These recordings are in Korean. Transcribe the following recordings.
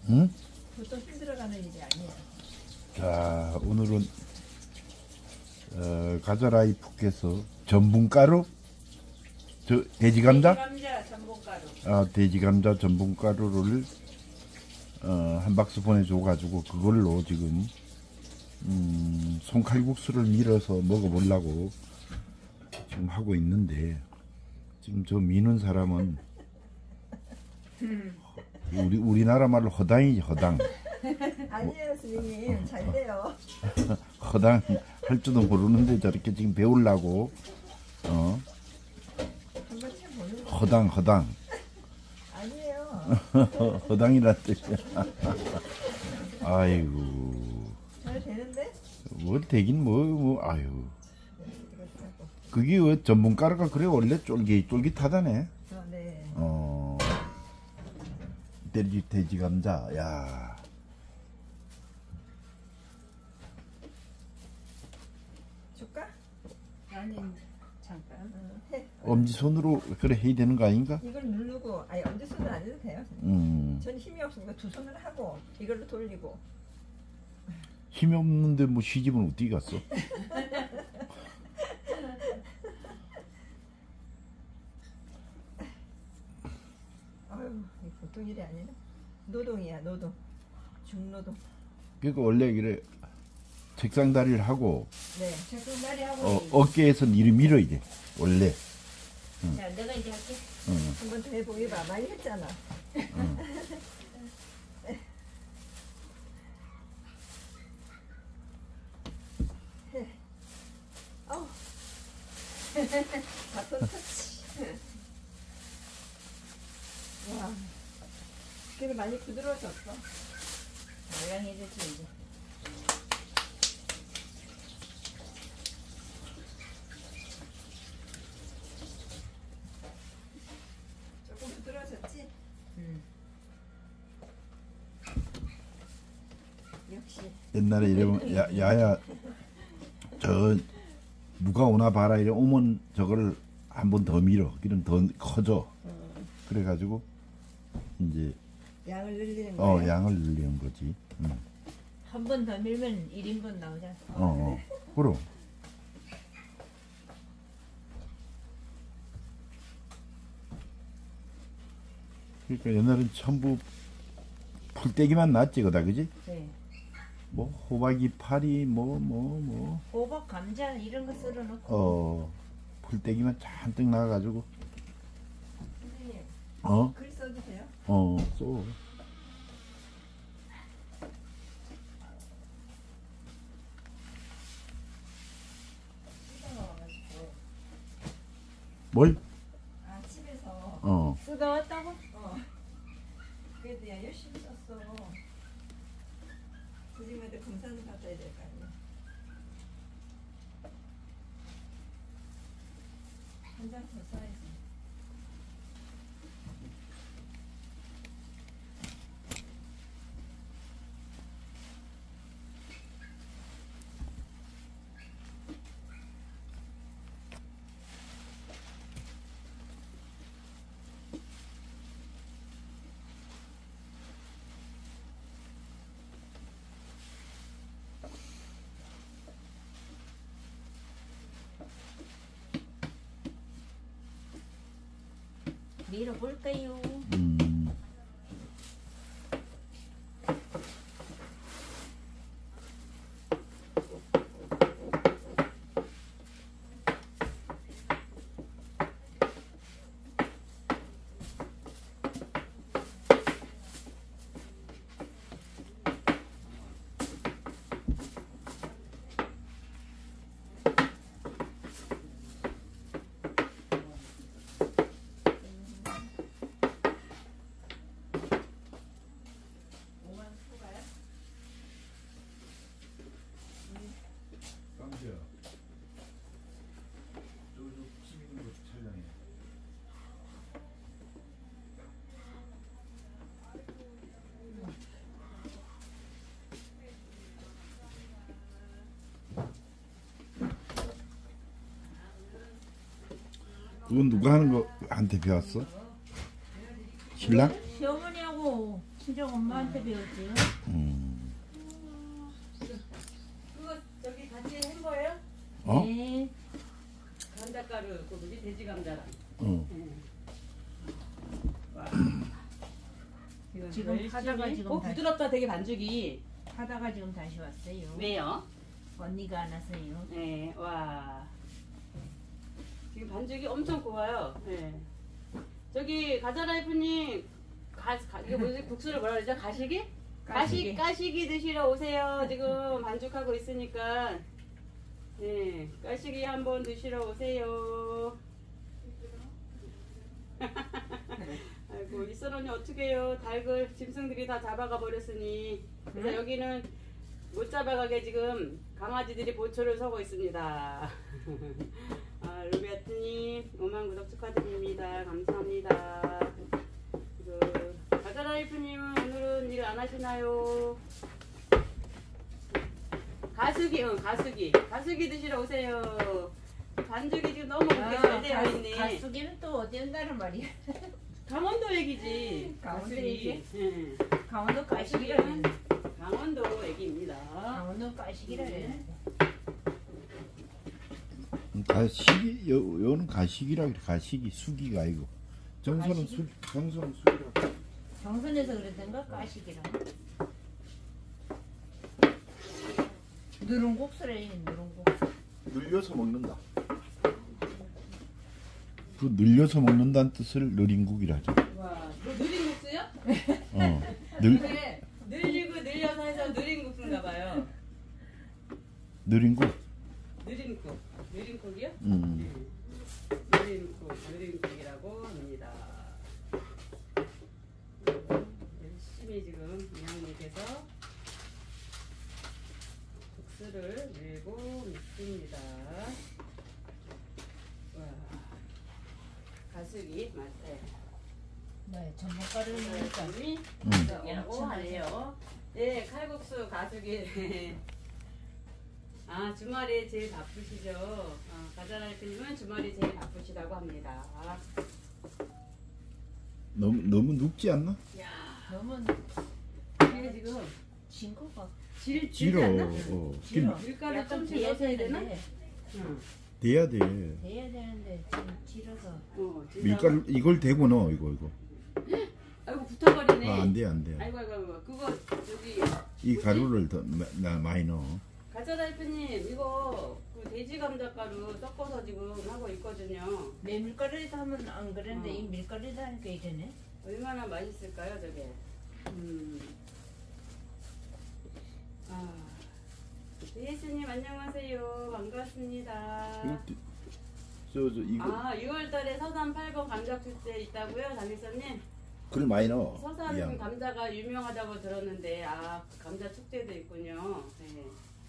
응? 보통 힘들어가는 일이 아니에요. 자, 오늘은 가자라이프께서 전분가루, 돼지감자? 돼지감자 전분가루. 돼지감자 전분가루를 한 박스 보내줘가지고 그걸로 지금 손칼국수를 밀어서 먹어보려고 지금 하고 있는데, 지금 저 미는 사람은 우리나라 말로 허당이지, 허당. 아니에요, 스님. 잘 돼요. 허당 할 줄도 모르는데 저렇게 지금 배우려고 한번 해보는 거. 허당 아니에요. 허당이란 뜻이야. 아이고, 잘 되는데? 뭐 되긴 뭐 아유, 그게 왜 전분가루가 그래 원래 쫄깃쫄깃하다네. 네. 돼지 감자, 야. 줄까? 아니, 잠깐. 해. 엄지손으로 그래 해야 되는 거 아닌가? 이걸 누르고, 아니 엄지손은 안 해도 돼요. 전 힘이 없으니까 두 손을 하고 이걸로 돌리고. 힘이 없는데 뭐 시집은 어디 갔어? 아유, 보통 일이 아니네. 노동이야, 노동. 중노동. 그러니까 원래 그래 책상 다리를 하고 네. 책상 다리 하고. 어깨에서 이를 밀어야 돼 원래. 자, 내가 이제 할게. 한 번 더 해보기봐. 많이 했잖아. 해. 아우. 바톤 터치. 와. 그래 많이 부드러워졌어. 말랑해졌지 이제. 조금 부드러워졌지? 역시. 옛날에 이러면 야야 저 누가 오나 봐라 이래 오면 저걸 한 번 더 밀어. 그럼 더 커져. 그래가지고 이제 양을 늘리는 거야. 양을 늘리는 거지. 한 번 더 밀면 1인분 나오잖아. 그럼. 그러니까 옛날엔 전부 풀떼기만 났지, 그다, 그지? 네. 뭐 호박이 파리 뭐 호박, 감자 이런 거 썰어 놓고. 풀떼기만 잔뜩 나가가지고 선생님, 글 써도 돼요? 써. 쓰다와가지고. 뭘? 집에서. 쓰다 왔다고? 그래도 야 열심히 썼어. 선생님한테 검사는 받아야 될 거 아니야. 한 장 더 써야지. 밀어볼까요? 그건 누가 하는 거 한테 배웠어? 신랑? 시어머니하고 친정 엄마한테 배웠지요. 그거 저기 같이 한 거예요? 어? 네. 감자가루 그 뭐지 돼지 감자랑. 응. 와. 지금 열심히. 하다가 지금 다시- 부드럽다 되게 반죽이. 하다가 지금 다시 왔어요. 왜요? 언니가 안 왔어요. 네, 와. 지금 반죽이 엄청 고와요. 네. 저기 가자라이프님, 이거 뭐지 국수를 뭐라 그러죠? 가시기? 가시기. 까시기 드시러 오세요. 지금 반죽하고 있으니까. 네, 까시기 한번 드시러 오세요. 아이고 이선 언니 어떡해요. 닭을 짐승들이 다 잡아가 버렸으니. 그래서 여기는 못 잡아가게 지금 강아지들이 보초를 서고 있습니다. 아, 루비아트님 5만 구독 축하드립니다. 감사합니다. 가자라이프님은 오늘은 일 안 하시나요? 가수기 드시러 오세요. 반죽이 지금 너무 그렇게 잘 되어 있네. 가수기는 또 어디 온다는 말이야. 강원도 얘기지. 강원도 가수기. 얘기? 응. 강원도 가시기라 가수기는 그러는데. 강원도 얘기입니다. 강원도 가시기라 그러는데. 가시기 요는 가시기라 그래. 가시기 수기가 아니고 정선은 가시기? 정선은 수기라. 경선에서 그랬던가 가시기라. 누룽국수래 누룽국수. 늘려서 먹는다. 그 늘려서 먹는다는 뜻을 느린국이라죠. 와, 너 느린 국수요? 늘 그래, 늘리고 늘려서 해서 느린 국수인가 봐요. 느린국. 느린국이요? 음. 느린국이라고 합니다. 열심히 지금 이양님께서 국수를 밀고 있습니다. 와, 가수기 맞대. 네, 전복가루는 가수기 이라고 엄청 하네요. 네, 칼국수 가수기. 아, 주말에 제일 바쁘시죠? 가자라이프님은 주말이 제일 바쁘시다고 합니다. 너무 눕지 않나? 야, 너무 이게 지금 진거가 질지 길어. 않나? 길어. 밀가루 약간 좀 돼야 질러서 해야 되나? 되는데 응. 돼야 돼. 돼야 되는데 지금 질어서 밀가루 이걸 대고 넣어 이거. 아이고 붙어버리네. 안 돼. 아이고 그거 여기 이 가루를 더 많이 넣어. 가자라이프님 이거 그 돼지 감자가루 섞어서 지금 하고 있거든요. 내 밀가루에서 하면 안 그런데 어. 이 밀가루에서 하니까 이러네. 얼마나 맛있을까요, 저게? 예수님 안녕하세요. 반갑습니다. 이거 6월달에 서산 8번 감자 축제 있다고요, 장일선님? 글 많이 넣어. 서산 이양. 감자가 유명하다고 들었는데 감자 축제도 있군요. 네.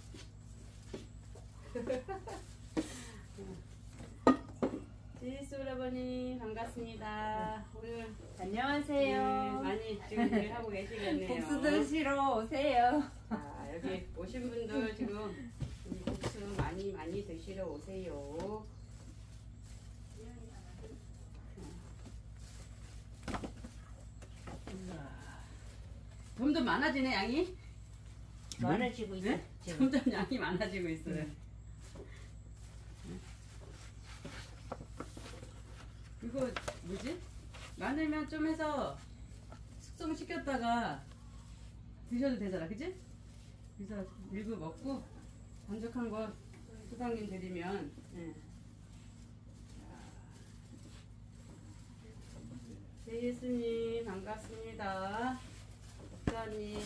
지수 오라버니 반갑습니다. 오늘 안녕하세요. 많이 지금 일하고 계시겠네요. 국수 드시러 오세요. 여기 오신 분들 지금 국수 많이 드시러 오세요. 점점 많아지네 양이. 많아지고 있어. 네? 지금. 점점 양이 많아지고 있어요. 이거 뭐지? 많으면 좀 해서 숙성시켰다가 드셔도 되잖아, 그치? 그래서 밀고 먹고 반죽한 거 소장님 드리면 예수님 반갑습니다. 목사님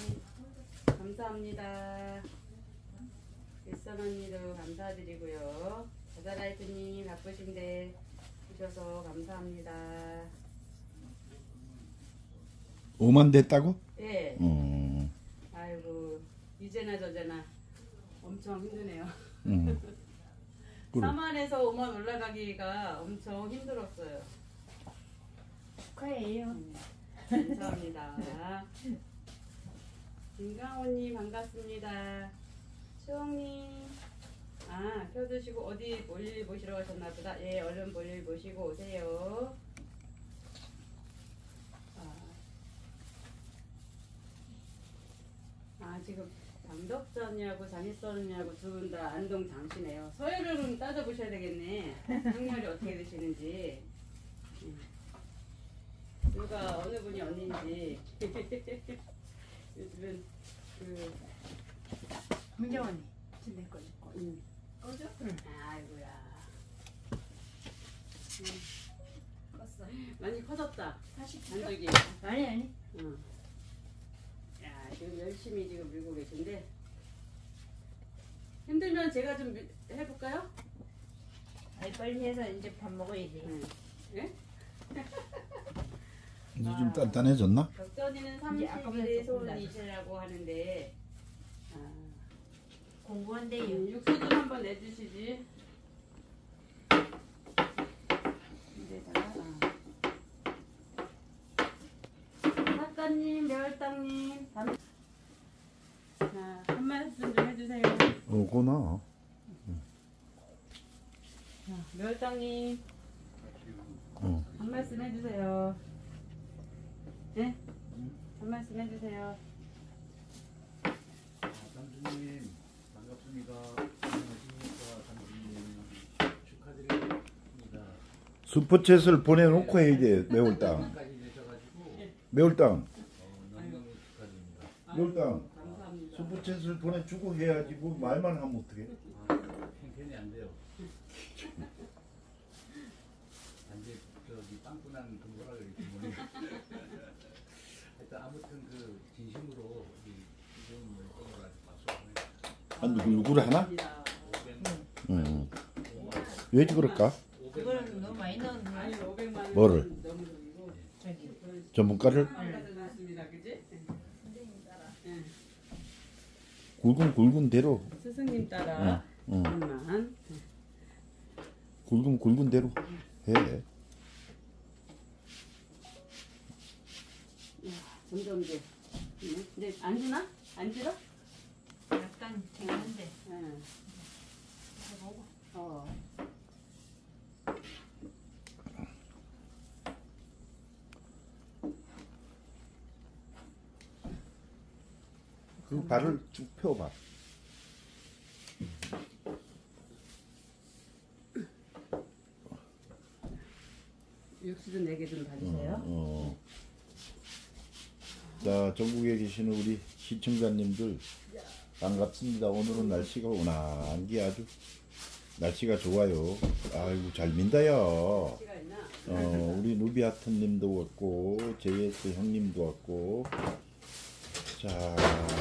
감사합니다. 일선 언니도 감사드리고요. 가자라이프님 바쁘신데 주셔서 감사합니다. 5만 됐다고? 예. 어. 아이고 이제나 저제나 엄청 힘드네요. 4만에서 5만 올라가기가 엄청 힘들었어요. 축하해요. 감사합니다. 김강호님 반갑습니다. 수홍님 펴드시고 어디 볼일 보시러 가셨나 보다. 예, 얼른 볼일 보시고 오세요. 아 지금 장덕전이하고 장일선이하고 두 분 다 안동 장씨네요. 서열을 따져보셔야 되겠네. 학렬이 어떻게 되시는지. 누가 어느 분이 언니인지. 요즘은 그 문정언니 지낼 거지. 꺼져? 아이고야. 껐어. 많이 커졌다. 다시 단독이. 아니. 응. 야 지금 열심히 지금 밀고 계신데 힘들면 제가 좀 해볼까요? 아니 빨리 해서 이제 밥 먹어야지. 응. 예? 이제 좀 단단해졌나? 덕전이는 이제 아까보다 31의 조금 손이시라고 하는데 공부한대요. 육수 좀 한번 내주시지. 이제다가 작가님, 매월당님, 자, 한 말씀 좀 해주세요. 오구나. 자, 매월당님, 한 말씀 해주세요. 네? 한 말씀 해주세요. 장수님 반갑습니다. 안녕하십니까. 장수님 축하드립니다. 슈퍼챗을 보내놓고 해야 돼. 매울땅. 까지 되셔가지고 매울땅. 너무너무 축하드립니다. 매울땅. 감사합니다. 슈퍼챗을 보내주고 해야지. 뭐 말만 하면 어떡해. 팽팽이 안 돼요. 단지 저기 빵꾸난 금고라 그러기 때문에 하여튼 아무튼 그 진심으로 이 좋은 열정으로 아주 박수 보내. 아니 얼굴 하나? 감사합니다. 응. 왜 그럴까? 그걸 너무 많이 넣은 거야. 아니 500만 원 뭐를? 너무 드리고 저기 전문가를 받아줬습니다. 그지? 응. 굵은 대로. 스승님 따라 응. 한만 굵은 대로 해. 점점 이제 근데 안 주나? 안 주나? 약간 되는데. 응. 어. 그 발을 쭉 펴봐. 육수 좀 4개 좀 봐주세요. 자, 전국에 계시는 우리 시청자님들 반갑습니다. 오늘은 날씨가 온화한 게 아주 날씨가 좋아요. 아이고 잘 민다요. 시가 있나? 우리 누비아트님도 왔고 JS 형님도 왔고 자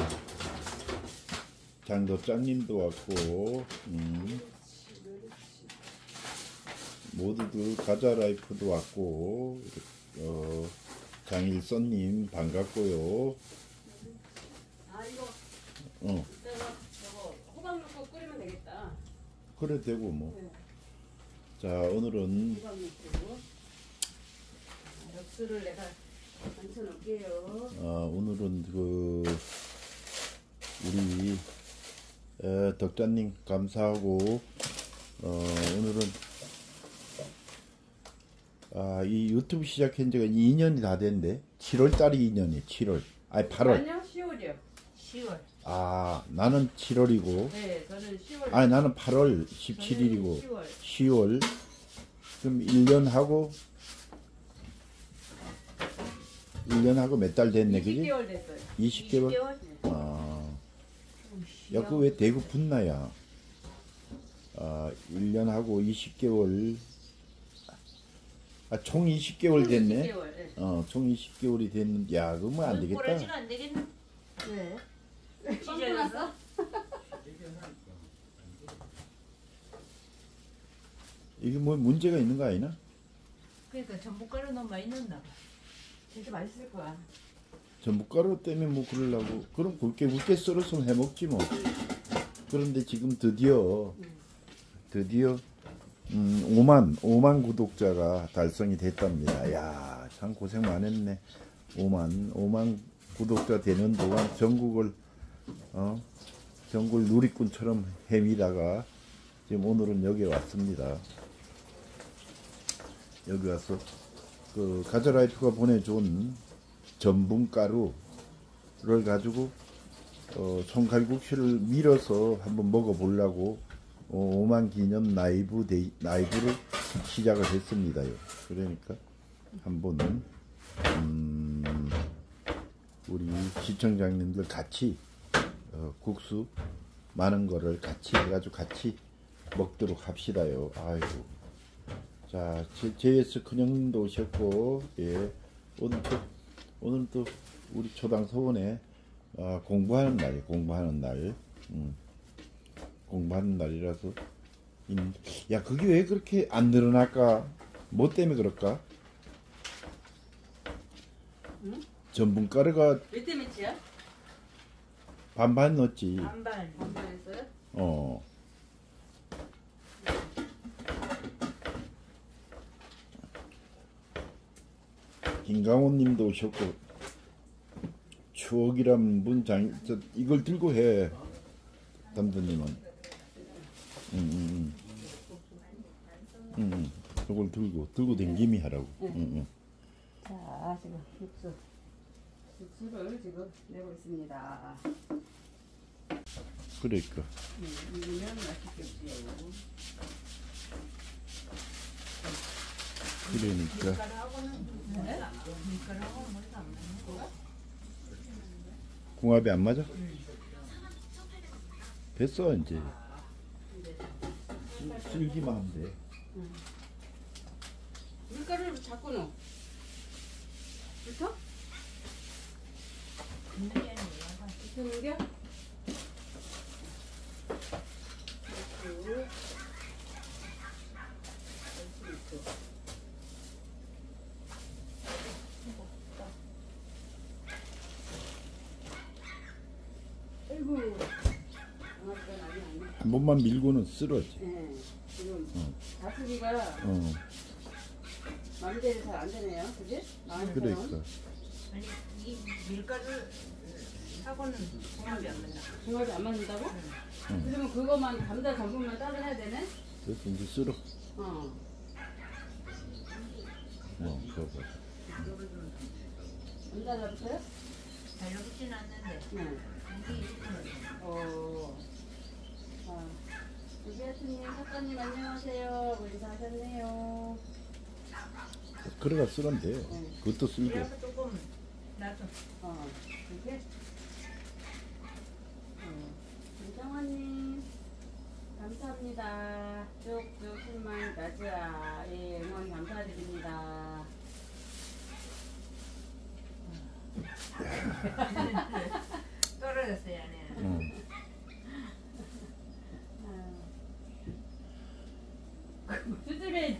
장덕장님도 왔고 모두들 가자라이프도 왔고 장일선님 반갑고요. 아 이거 어 이따가 저거 호박 넣고 끓이면 되겠다. 그래 되고 뭐. 네. 자 오늘은 호박 넣고 육수를 내가 얹혀놓을게요. 오늘은 그 우리 덕자님 감사하고 오늘은 이 유튜브 시작한 지가 2년이 다 됐는데 7월달이 2년이 7월 아니 8월 아니요 10월이요. 10월. 나는 7월이고 네 저는 10월. 아니 나는 8월 17일이고 10월. 10월 그럼 1년하고 몇 달 됐네 그지? 20개월 됐어요. 20개월? 20개월? 야, 그 왜 대구 붙나야? 1년하고 20개월. 총 20개월 됐네. 20개월. 네. 총 20개월이 됐는데, 야, 그거 뭐 안 되겠다. 꼬라지는 안 되겠네. 네. 찢어져서. 이게 뭐 문제가 있는 거 아니나? 그러니까 전복가루 너무 많이 넣나 봐. 되게 맛있을 거야. 전복가루 때문에 뭐 그러려고. 그럼 굵게 썰어서 해 먹지 뭐. 그런데 지금 드디어 5만 구독자가 달성이 됐답니다. 야, 참 고생 많았네. 5만 구독자 되는 동안 전국을 누리꾼처럼 헤매다가 지금 오늘은 여기 왔습니다. 여기 와서 그 가자라이프가 보내준 전분가루를 가지고 손칼국수를 밀어서 한번 먹어보려고 5만 기념 라이브를 시작을 했습니다요. 그러니까 한번 우리 시청자님들 같이 국수 많은 거를 같이 해가지고 같이 먹도록 합시다요. 아이고. 자, JS 큰형님도 오셨고, 예. 오늘 또 우리 초당 서원에 공부하는 날이에요. 공부하는 날. 공부하는 날이라서. 야, 그게 왜 그렇게 안 늘어날까? 뭐 때문에 그럴까? 응? 전분가루가 몇 대 몇이야? 반반 넣었지. 반반. 반반했어요? 김강원 님도 오셨고, 추억이란 이걸 들고 해. 담수님은. 이걸 들고 댕김이 하라고. 자, 지금 육수를 지금 내고 있습니다. 그러니까. 익으면 맛있겠지요. 그러니까. 밀가루하고는 뭐가 안 맞는 거야? 궁합이 안 맞아? 됐어 이제. 쓸기만 하면 돼. 밀가루를 자꾸 넣어. 붙어? 분명히 아니에요. 붙는 게? 아이고. 한 번만 밀고는 쓸어지. 네, 지금 다스기가 마음대로 잘 안 되네요, 그지? 그러니까. 아니 이 밀가루 하고는 궁합이 안 맞나? 궁합이 안 맞는다고? 그러면 그것만 감자 전분만 따로 해야 되네? 그래서 이제 쓸어. 그거. 감자 잡으세요? 잘 넣지는 않는데 네. 이게 이렇게 자, 유비아트님, 작가님 안녕하세요. 뭐 인사하셨네요. 그래가 쓰면 돼. 그것도 쓸고. 그래서 조금 놔둬. 이렇게? 김정환님, 감사합니다. 쭉쭉 10만 가즈아. 예, 응원 감사드립니다. 떨어졌어요 안에. 수즈베이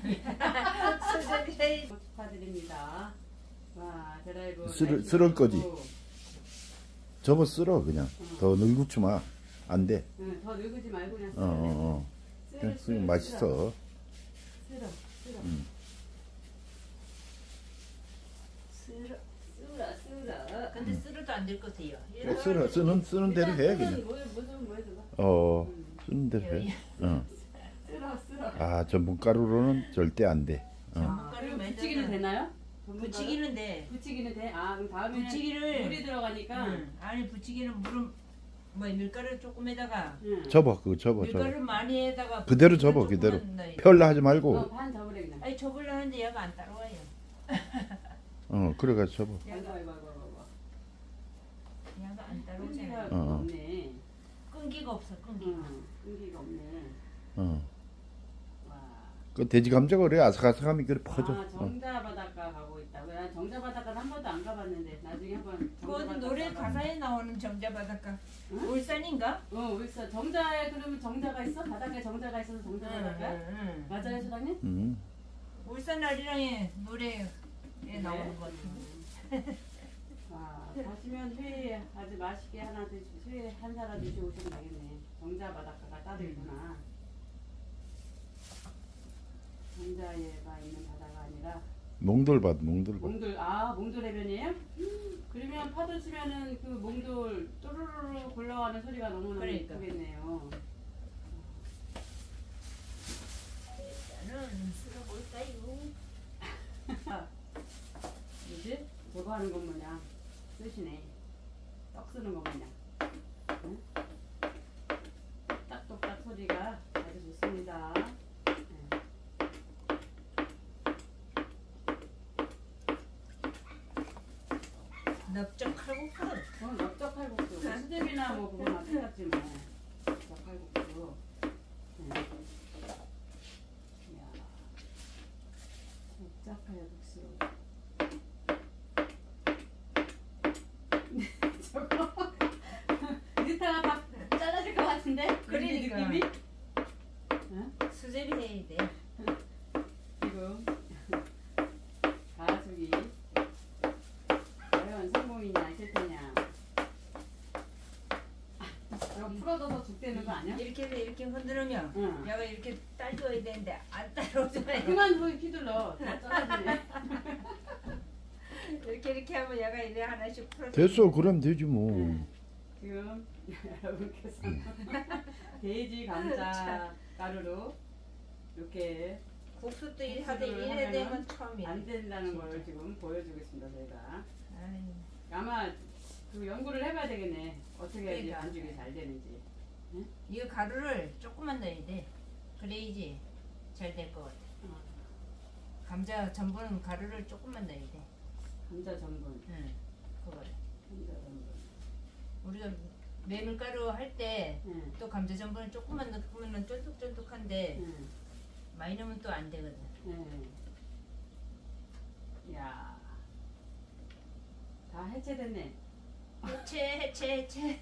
축하드립니다. 와, 드라이브 쓸을 거지. 접어 쓸어 그냥. 더 늙지 마. 안 돼. 응, 더 늙지 말고 그냥 그냥 쓰면 맛있어. 쓸어. 근데 쓰러도 안 될 것 같아요. 쓰는 대로 해 그냥. 무슨 뭐야 그거? 쓰는 대로 해. 쓸어. 아, 전분가루로는 절대 안 돼. 그리고 붙이기는 되나요? 붙이기는 돼. 붙이기는 돼? 아, 그럼 다음에는 붙이기를 물이 들어가니까 아니 붙이기는 물은 뭐 밀가루 조금에다가 접어 접어. 밀가루 많이 해다가 그대로 접어 그대로. 펼라 하지 말고. 반 접으래 그냥. 아니 접으려 하는데 얘가 안 따라와요. 그래가지고 접어. 아이고. 얘가 안 끈기가 따라오잖아요. 없네. 끈기가 없어 끈기. 끈기가 없네. 와. 그 돼지 감자가 그래 아삭아삭함이 그래 퍼져. 정자 바닷가 가고 있다고요? 난 정자 바닷가는 한 번도 안 가봤는데 나중에 한번. 그 노래 가사에 나오는 정자 바닷가. 울산인가? 울산 정자에 그러면 정자가 있어? 바닷가에 정자가 있어서 정자 바닷가? 맞아요, 소장님? 울산 아리랑의 노래에 나오는 것 같은데. 가시면 회 아주 맛있게 하나 회 한 사람 드시고 오시면 되겠네. 정자 바닷가가 따로 있구나. 정자에가 있는 바다가 아니라 몽돌밭. 몽돌 해변이에요? 그러면 파도 치면은 그 몽돌 또르르르 굴러가는 소리가 너무나 예쁘겠네요. 일단은 쓸어볼까요? 뭐지? 저거 하는 것 마냥 쓰시네. 떡 쓰는 것 마냥. 응? 딱똑딱 소리가 아주 좋습니다. 넓적 칼국수. 넓적 칼국수. 수제비나 뭐 그거나 똑같지 뭐. 넓적 칼국수. 이야. 넓적 칼국수. 저거 리타가 다 잘라질 것 같은데? 그러니까. 느낌이? 수제비 해야 돼. 지금 가수기 과연 성공이냐 실패냐. 이거 풀어져서 죽되는 거 아니야? 이렇게 흔들으면 응. 얘가 이렇게 딸줘야 되는데 안 따라오잖아요. 그만 뭐 휘둘러. 다 잘라지네. 이렇게 하면 얘가 이래 하나씩 풀어. 됐어. 그럼 되지 뭐. 지금 여러분께서 돼지 감자 가루로 이렇게 국수도 하되 국수를 이래 되면 하면은 처음이야. 안 된다는 걸 지금 보여주겠습니다 저희가. 아이, 아마 그 연구를 해봐야 되겠네. 어떻게 해야지 그러니까. 반죽이 잘 되는지. 이 가루를 조금만 넣어야 돼. 그래야지 잘 될 것 같아. 감자 전분 가루를 조금만 넣어야 돼. 감자 전분. 응, 그거를. 감자 전분. 우리가 메밀가루 할 때 또 응. 감자 전분을 조금만 넣으면 쫀득쫀득한데 응. 많이 넣으면 또 안 되거든. 응. 야. 다 해체됐네. 해체.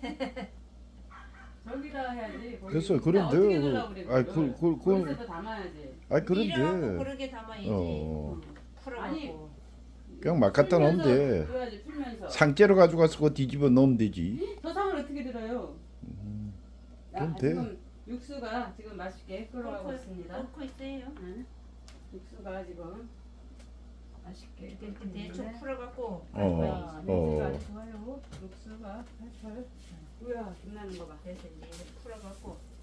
저기다 해야지. 거기 됐어. 이따 그럼 어떻게 돼요. 넣으려고 그래, 아이, 그걸? 그건 거기서도 담아야지. 아이, 그런데. 밀하고 그렇게 담아야지. 어. 풀어갖고. 그냥 막 갖다 놓으면 돼. 줘야지 풀면서. 상째로 가져가서 그거 뒤집어 넣으면 되지. 저 상을 어떻게 들어요? 그럼 돼. 지금 육수가 지금 맛있게 끓어가고 있습니다. 넣고 있어요. 응? 육수가 지금 맛있게 이렇게 끓고 대충 있는데. 풀어갖고. 와, 냄새가 어. 아주 좋아요. 육수가 팔팔. 우야, 빛나는 거 봐. 그래서 이제 풀어갖고